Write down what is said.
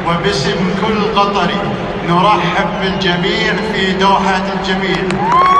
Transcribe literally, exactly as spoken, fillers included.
وباسم كل قطري نرحب بالجميع في دوحة الجميل.